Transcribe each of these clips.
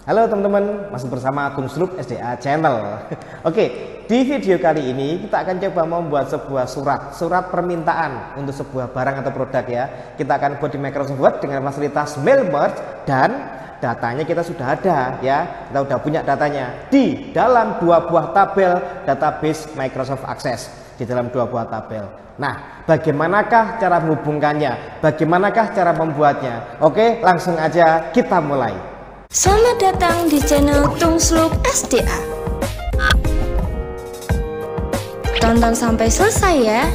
Halo teman-teman, masih bersama Tungsluk SDA Channel. Oke, di video kali ini kita akan coba membuat sebuah surat permintaan untuk sebuah barang atau produk ya. Kita akan buat di Microsoft Word dengan fasilitas mail merge dan datanya kita sudah ada ya. Kita sudah punya datanya di dalam dua buah tabel database Microsoft Access, di dalam dua buah tabel. Nah, bagaimanakah cara menghubungkannya? Bagaimanakah cara membuatnya? Oke, langsung aja kita mulai. Selamat datang di channel Tungsluk SDA. Tonton sampai selesai ya.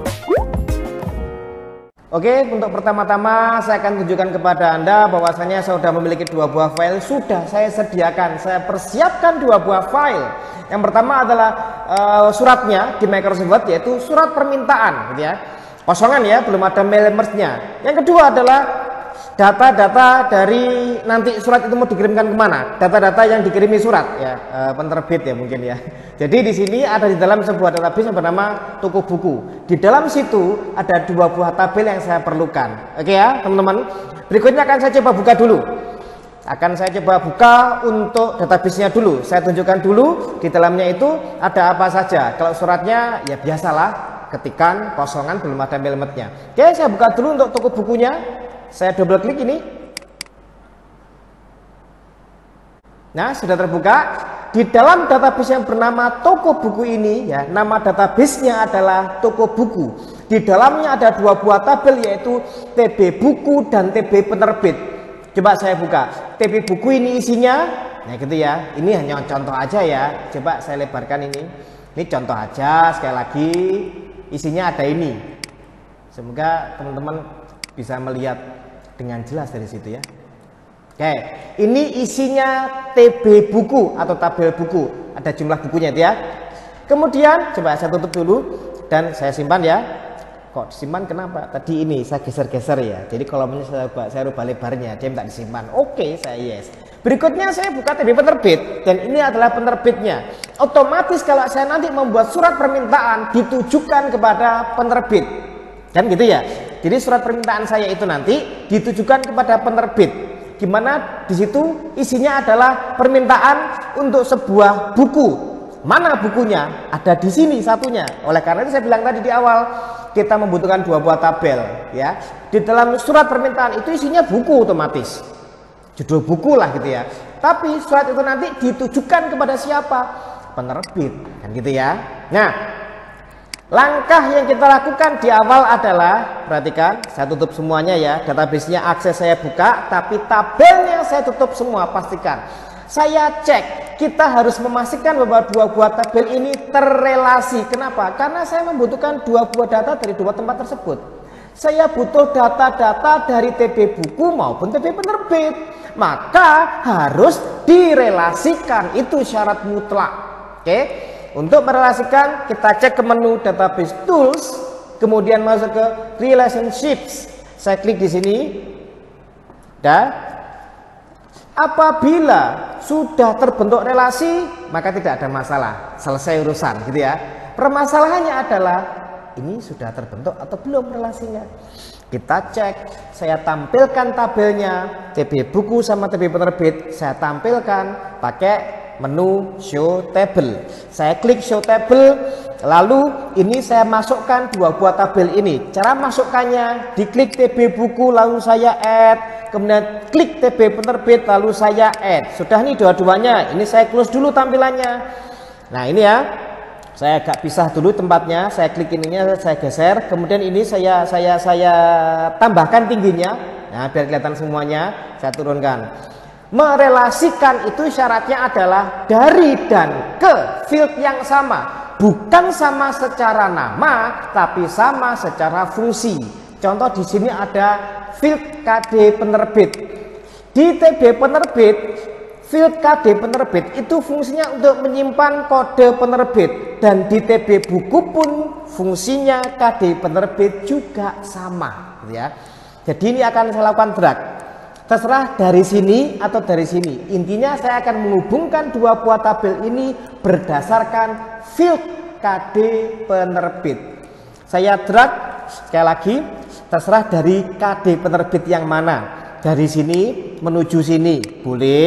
Oke, untuk pertama-tama saya akan tunjukkan kepada Anda bahwasanya saya sudah memiliki dua buah file. Sudah saya sediakan, saya persiapkan dua buah file. Yang pertama adalah suratnya di Microsoft Word, yaitu surat permintaan gitu ya. Kosongan ya, belum ada mail merge-nya. Yang kedua adalah data-data dari nanti surat itu mau dikirimkan kemana, data-data yang dikirimi surat ya, penerbit ya mungkin ya. Jadi di sini ada di dalam sebuah database yang bernama toko buku. Di dalam situ ada dua buah tabel yang saya perlukan. Oke ya teman-teman. Berikutnya akan saya coba buka dulu. Akan saya coba buka untuk database-nya dulu. Saya tunjukkan dulu di dalamnya itu ada apa saja. Kalau suratnya ya biasalah, ketikan kosongan, belum ada mail merge-nya. Oke, saya buka dulu untuk toko bukunya. Saya double klik ini. Nah, sudah terbuka. Di dalam database yang bernama toko buku ini ya, nama database-nya adalah toko buku. Di dalamnya ada dua buah tabel, yaitu TB buku dan TB penerbit. Coba saya buka. TB buku ini isinya, nah gitu ya. Ini hanya contoh aja ya. Coba saya lebarkan ini. Ini contoh aja, sekali lagi isinya ada ini. Semoga teman-teman bisa melihat dengan jelas dari situ ya. Oke, ini isinya TB buku atau tabel buku. Ada jumlah bukunya itu ya. Kemudian coba saya tutup dulu dan saya simpan ya. Kok disimpan kenapa? Tadi ini saya geser-geser ya. Jadi kolomnya saya rubah lebarnya, dia minta disimpan. Oke, saya yes. Berikutnya saya buka TB penerbit dan ini adalah penerbitnya. Otomatis kalau saya nanti membuat surat permintaan ditujukan kepada penerbit. Kan gitu ya. Jadi surat permintaan saya itu nanti ditujukan kepada penerbit. Gimana di situ isinya adalah permintaan untuk sebuah buku. Mana bukunya? Ada di sini satunya. Oleh karena itu saya bilang tadi di awal, kita membutuhkan dua buah tabel ya. Di dalam surat permintaan itu isinya buku otomatis. Judul buku lah gitu ya. Tapi surat itu nanti ditujukan kepada siapa? Penerbit. Kan gitu ya. Nah, langkah yang kita lakukan di awal adalah, perhatikan, saya tutup semuanya ya, database-nya akses saya buka, tapi tabelnya saya tutup semua, pastikan. Saya cek, kita harus memastikan bahwa dua buah tabel ini terrelasi. Kenapa? Karena saya membutuhkan dua buah data dari dua tempat tersebut. Saya butuh data-data dari TB buku maupun TB penerbit. Maka harus direlasikan, itu syarat mutlak. Oke? Untuk merelasikan, kita cek ke menu database tools, kemudian masuk ke relationships. Saya klik di sini. Dan apabila sudah terbentuk relasi, maka tidak ada masalah, selesai urusan gitu ya. Permasalahannya adalah ini sudah terbentuk atau belum relasinya. Kita cek, saya tampilkan tabelnya TB buku sama TB penerbit, saya tampilkan pakai menu show table. Saya klik show table, lalu ini saya masukkan dua buah tabel ini. Cara masukkannya, diklik TB buku lalu saya add, kemudian klik TB penerbit lalu saya add. Sudah nih dua-duanya. Ini saya close dulu tampilannya. Nah, ini ya. Saya agak pisah dulu tempatnya, saya klik ininya, saya geser, kemudian ini saya tambahkan tingginya. Nah, biar kelihatan semuanya, saya turunkan. Merelasikan itu syaratnya adalah dari dan ke field yang sama, bukan sama secara nama tapi sama secara fungsi. Contoh di sini ada field KD penerbit. Di TB penerbit, field KD penerbit itu fungsinya untuk menyimpan kode penerbit, dan di TB buku pun fungsinya KD penerbit juga sama ya. Jadi ini akan saya lakukan drag. Terserah dari sini atau dari sini. Intinya saya akan menghubungkan dua buah tabel ini berdasarkan field KD penerbit. Saya drag sekali lagi, terserah dari KD penerbit yang mana. Dari sini menuju sini boleh,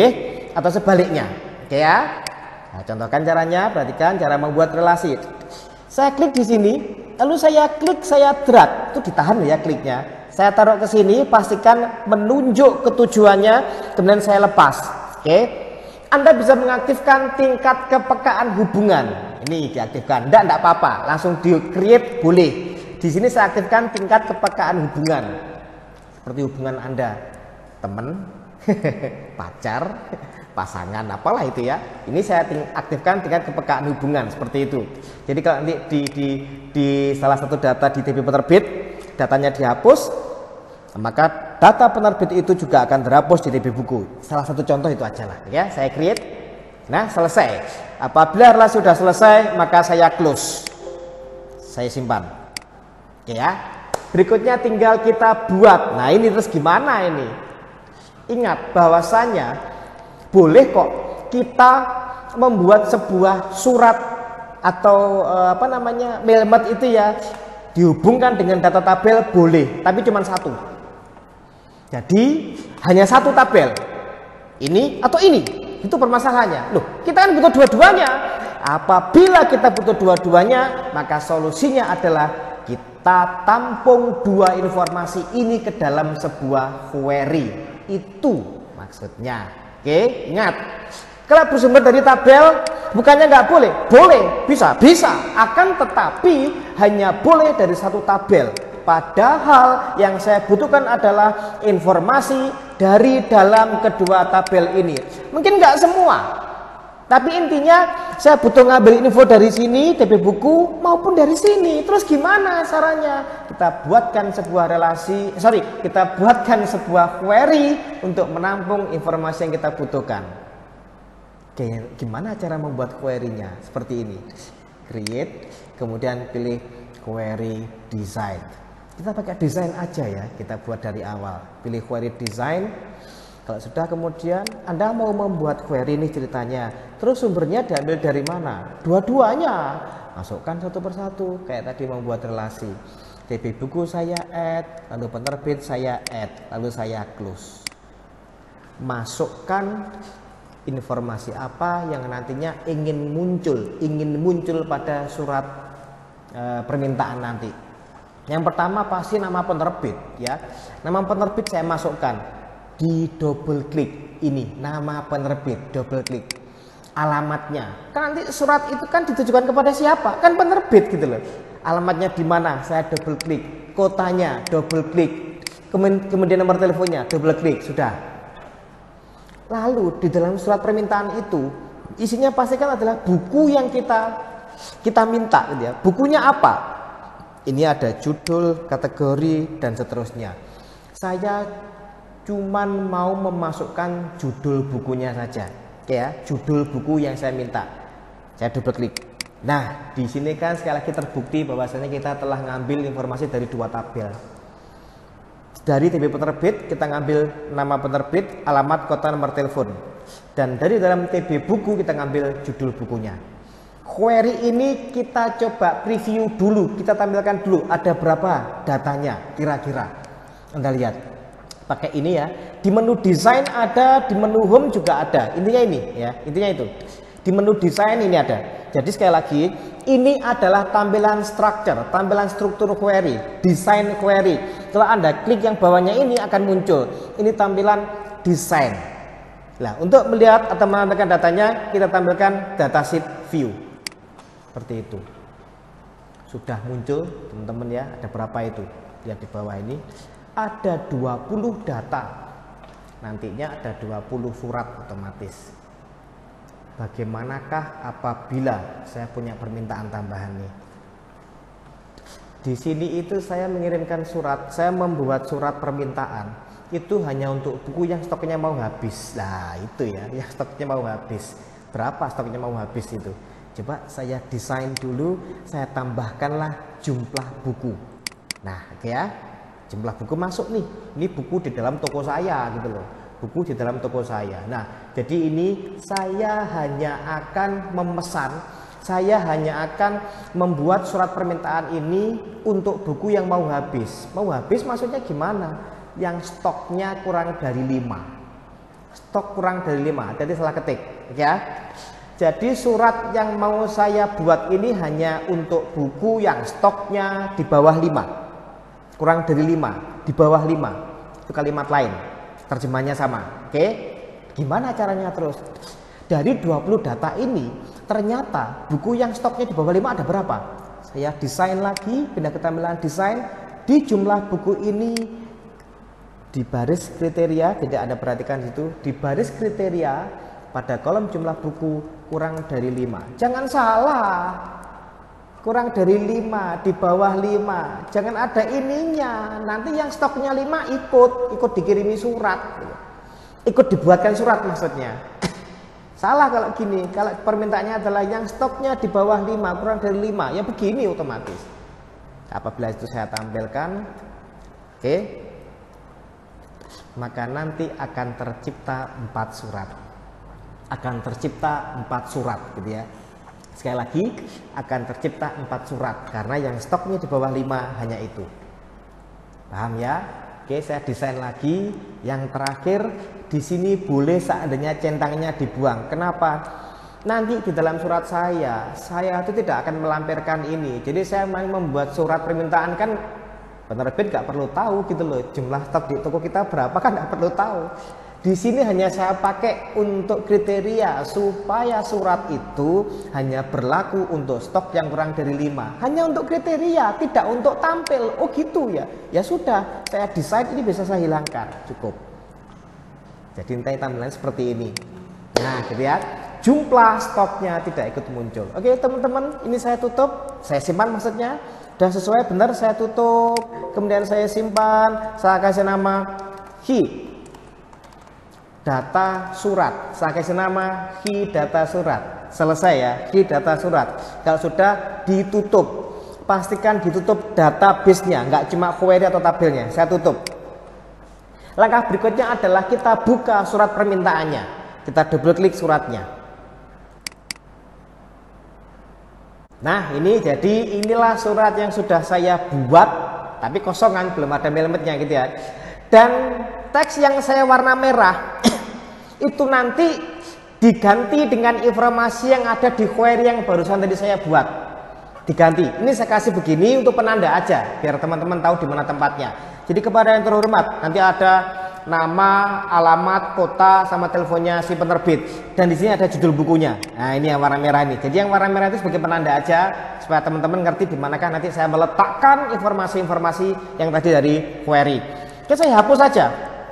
atau sebaliknya. Oke ya. Nah, contohkan caranya, perhatikan cara membuat relasi. Saya klik di sini, lalu saya klik, saya drag. Itu ditahan ya kliknya. Saya taruh ke sini, pastikan menunjuk ke tujuannya, kemudian saya lepas. Oke. Anda bisa mengaktifkan tingkat kepekaan hubungan. Ini diaktifkan. Enggak apa-apa, langsung di create boleh. Di sini saya aktifkan tingkat kepekaan hubungan. Seperti hubungan Anda, teman, pacar, pasangan, apalah itu ya. Ini saya aktifkan tingkat kepekaan hubungan seperti itu. Jadi kalau nanti di salah satu data di TP penerbit datanya dihapus, maka data penerbit itu juga akan terhapus di TP buku. Salah satu contoh itu aja lah ya. Saya create. Nah, selesai. Apabila relasi sudah selesai, maka saya close. Saya simpan. Oke ya. Berikutnya tinggal kita buat. Nah, ini terus gimana ini? Ingat bahwasanya boleh kok kita membuat sebuah surat atau mailmat itu ya dihubungkan dengan data tabel boleh, tapi cuma satu. Jadi hanya satu tabel, ini atau ini, itu permasalahannya. Loh, kita kan butuh dua-duanya. Apabila kita butuh dua-duanya, maka solusinya adalah kita tampung dua informasi ini ke dalam sebuah query. Itu maksudnya. Oke, ingat, kalau bersumber dari tabel bukannya nggak boleh, boleh, bisa, akan tetapi hanya boleh dari satu tabel. Padahal yang saya butuhkan adalah informasi dari dalam kedua tabel ini. Mungkin nggak semua, tapi intinya saya butuh ngambil info dari sini TP buku maupun dari sini. Terus gimana caranya? Kita buatkan sebuah kita buatkan sebuah query untuk menampung informasi yang kita butuhkan. Oke, gimana cara membuat query-nya? Seperti ini. Create, kemudian pilih query design. Kita pakai desain aja ya, kita buat dari awal. Pilih query design. Kalau sudah, kemudian Anda mau membuat query ini ceritanya. Terus sumbernya diambil dari mana? Dua-duanya. Masukkan satu persatu, kayak tadi membuat relasi. TP buku saya add, lalu penerbit saya add, lalu saya close. Masukkan informasi apa yang nantinya ingin muncul pada surat permintaan nanti. Yang pertama pasti nama penerbit ya. Nama penerbit saya masukkan di double klik ini, nama penerbit, double klik. Alamatnya, kan nanti surat itu kan ditujukan kepada siapa? Kan penerbit gitu loh. Alamatnya di mana? Saya double klik. Kotanya double klik. Kemudian nomor teleponnya double klik, sudah. Lalu di dalam surat permintaan itu isinya pastikan adalah buku yang kita minta gitu ya. Bukunya apa? Ini ada judul, kategori, dan seterusnya. Saya cuman mau memasukkan judul bukunya saja. Oke ya, judul buku yang saya minta. Saya double klik. Nah, di sini kan sekali lagi terbukti bahwasanya kita telah ngambil informasi dari dua tabel. Dari TP penerbit kita ngambil nama penerbit, alamat, kota, nomor telepon. Dan dari dalam TP buku kita ngambil judul bukunya. Query ini kita coba preview dulu, kita tampilkan dulu ada berapa datanya kira-kira. Anda lihat. Pakai ini ya. Di menu desain ada, di menu home juga ada. Intinya ini ya, intinya itu. Di menu desain ini ada. Jadi sekali lagi, ini adalah tampilan structure, tampilan struktur query, desain query. Kalau Anda klik yang bawahnya ini akan muncul. Ini tampilan desain. Nah, untuk melihat atau menampilkan datanya, kita tampilkan datasheet view. Seperti itu. Sudah muncul, teman-teman ya. Ada berapa itu? Lihat di bawah ini. Ada 20 data. Nantinya ada 20 surat otomatis. Bagaimanakah apabila saya punya permintaan tambahan nih? Di sini itu saya mengirimkan surat, saya membuat surat permintaan. Itu hanya untuk buku yang stoknya mau habis. Nah, itu ya, yang stoknya mau habis. Berapa stoknya mau habis itu? Coba saya desain dulu, saya tambahkanlah jumlah buku. Nah, oke ya. Jumlah buku masuk nih. Ini buku di dalam toko saya gitu loh. Buku di dalam toko saya. Nah, jadi ini saya hanya akan memesan, saya hanya akan membuat surat permintaan ini untuk buku yang mau habis. Mau habis maksudnya gimana? Yang stoknya kurang dari 5. stok kurang dari 5. Jadi salah ketik, ya. Jadi surat yang mau saya buat ini hanya untuk buku yang stoknya di bawah 5. Kurang dari 5, di bawah 5. Itu kalimat lain. Terjemahnya sama. Oke? Gimana caranya terus? Dari 20 data ini, ternyata buku yang stoknya di bawah 5 ada berapa? Saya desain lagi, pindah ke tampilan desain. Di jumlah buku ini, di baris kriteria, tidak ada perhatikan situ, di baris kriteria pada kolom jumlah buku kurang dari 5. Jangan salah, kurang dari 5, di bawah 5. Jangan ada ininya, nanti yang stoknya 5 ikut dikirimi surat, ikut dibuatkan surat maksudnya. Salah kalau gini, kalau permintaannya adalah yang stoknya di bawah 5, kurang dari 5, ya begini otomatis. Apabila itu saya tampilkan, oke, maka nanti akan tercipta 4 surat. Akan tercipta 4 surat gitu ya. Sekali lagi, akan tercipta 4 surat karena yang stoknya di bawah 5 hanya itu. Paham ya? Oke, saya desain lagi. Yang terakhir di sini boleh seandainya centangnya dibuang. Kenapa? Nanti di dalam surat saya itu tidak akan melampirkan ini. Jadi saya membuat surat permintaan kan penerbit nggak perlu tahu gitu loh, jumlah stok di toko kita berapa kan nggak perlu tahu. Di sini hanya saya pakai untuk kriteria supaya surat itu hanya berlaku untuk stok yang kurang dari 5. Hanya untuk kriteria, tidak untuk tampil. Oh gitu ya. Ya sudah, saya desain ini bisa saya hilangkan, cukup. Jadi nanti tampilan seperti ini. Nah, gitu ya. Jumlah stoknya tidak ikut muncul. Oke teman-teman, ini saya tutup, saya simpan maksudnya. Dan sesuai benar saya tutup, kemudian saya simpan, saya kasih nama hi data surat, saya kasih nama hi data surat. Selesai ya, hi data surat. Kalau sudah ditutup, pastikan ditutup database-nya, nggak cuma query atau tabelnya. Saya tutup. Langkah berikutnya adalah kita buka surat permintaannya, kita double klik suratnya. Nah ini jadi inilah surat yang sudah saya buat, tapi kosongan, belum ada melemetnya gitu ya. Dan teks yang saya warna merah itu nanti diganti dengan informasi yang ada di query yang barusan tadi saya buat. Diganti, ini saya kasih begini untuk penanda aja, biar teman-teman tahu di mana tempatnya. Jadi kepada yang terhormat, nanti ada nama, alamat, kota, sama teleponnya si penerbit. Dan di sini ada judul bukunya. Nah ini yang warna merah ini. Jadi yang warna merah itu sebagai penanda aja supaya teman-teman ngerti di manakah nanti saya meletakkan informasi-informasi yang tadi dari query. Oke, saya hapus saja.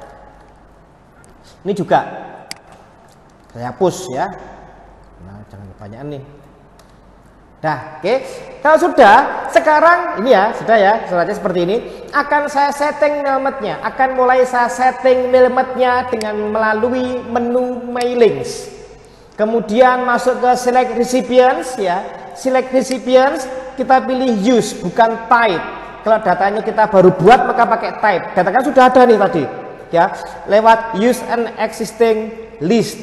Ini juga saya hapus ya. Nah jangan kebanyakan nih. Dah, oke. Kalau sudah, sekarang ini ya, sudah ya, suratnya seperti ini. Akan saya setting melemetnya, akan mulai saya setting melemetnya dengan melalui menu mailings. Kemudian masuk ke select recipients ya. Select recipients, kita pilih use bukan type. Kalau datanya kita baru buat maka pakai type. Data kan sudah ada nih tadi, ya. Lewat use an existing list.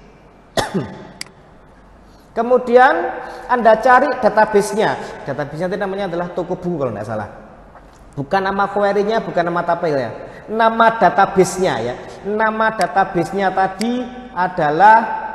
Kemudian Anda cari database-nya. Database-nya itu namanya adalah toko buku kalau tidak salah. Bukan nama query-nya, bukan nama tabelnya. Nama database-nya ya. Nama database-nya tadi adalah,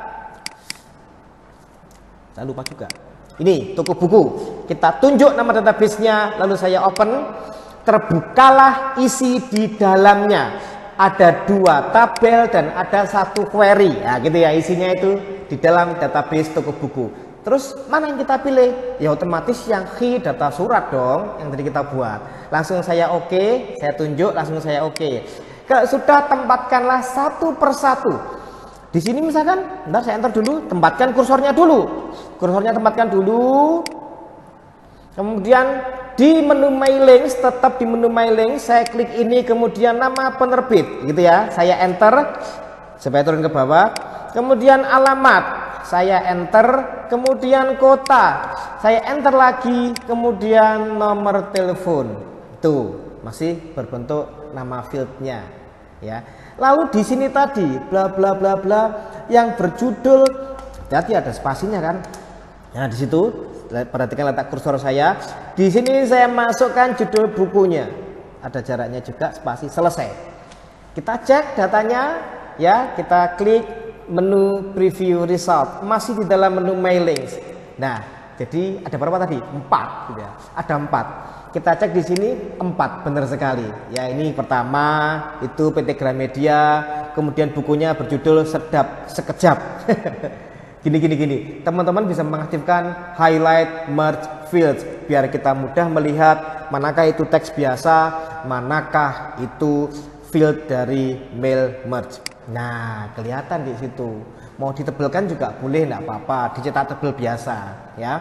saya lupa juga. Ini toko buku. Kita tunjuk nama database-nya, lalu saya open. Terbukalah isi di dalamnya. Ada 2 tabel dan ada 1 query. Nah, gitu ya isinya itu di dalam database toko buku. Terus mana yang kita pilih? Ya otomatis yang hi data surat dong yang tadi kita buat. Langsung saya oke, saya tunjuk, langsung saya oke. Kalau sudah, tempatkanlah satu persatu. Di sini misalkan, bentar saya enter dulu, tempatkan kursornya dulu. Kursornya tempatkan dulu. Kemudian di menu mailing, tetap di menu mailing, saya klik ini, kemudian nama penerbit, gitu ya. Saya enter, supaya turun ke bawah. Kemudian alamat, saya enter. Kemudian kota, saya enter lagi. Kemudian nomor telepon, tuh masih berbentuk nama fieldnya, ya. Lalu di sini tadi, bla bla bla bla, yang berjudul, hati-hati ada spasinya kan. Nah di situ. Perhatikan letak kursor saya. Di sini saya masukkan judul bukunya. Ada jaraknya juga, spasi, selesai. Kita cek datanya. ya, kita klik menu preview result, masih di dalam menu mailings. Nah, jadi ada berapa tadi? 4 gitu ya. Ada 4. Kita cek di sini 4, benar sekali. Ya, ini pertama itu PT Gramedia, kemudian bukunya berjudul Sedap Sekejap. Gini. Teman-teman bisa mengaktifkan highlight merge fields biar kita mudah melihat manakah itu teks biasa, manakah itu field dari mail merge. Nah, kelihatan di situ. Mau ditebelkan juga boleh, enggak apa-apa, dicetak tebel biasa, ya.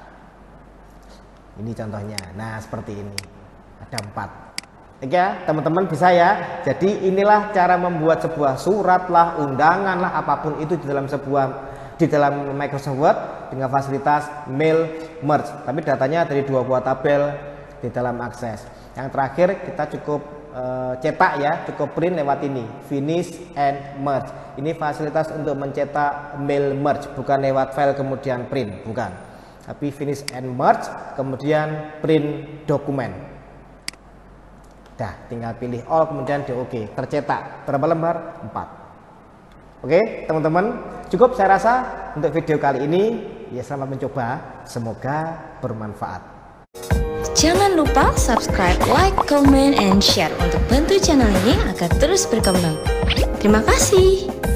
Ini contohnya. Nah, seperti ini. Ada 4. Oke ya, teman-teman bisa ya. Jadi inilah cara membuat sebuah surat lah, undangan lah, apapun itu di dalam Microsoft Word dengan fasilitas mail merge. Tapi datanya dari 2 buah tabel di dalam Access. Yang terakhir kita cukup cetak ya, cukup print lewat ini, finish and merge. Ini fasilitas untuk mencetak mail merge, bukan lewat file kemudian print, bukan. Tapi finish and merge, kemudian print dokumen. Dah, tinggal pilih all, kemudian di OK. Tercetak berapa lembar? 4. Oke, teman-teman, cukup saya rasa untuk video kali ini. Ya, selamat mencoba, semoga bermanfaat. Jangan lupa subscribe, like, comment, and share untuk bantu channel ini agar terus berkembang. Terima kasih.